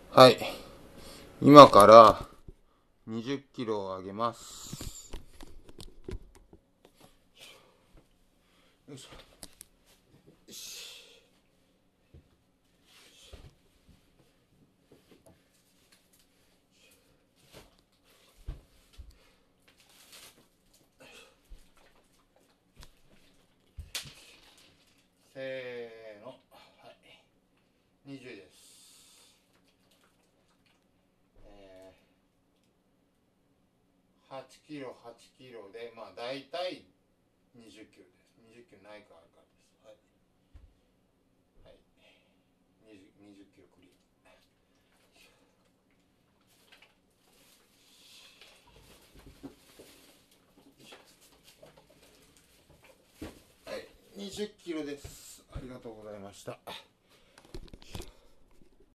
はい。今から20キロを上げます。よいしょ。よし。せーの。はい。20です。8キロ、8キロで、まあ大体20キロです。20キロないかあるからです。はい。はい。20キロクリア。はい。20キロです。ありがとうございました。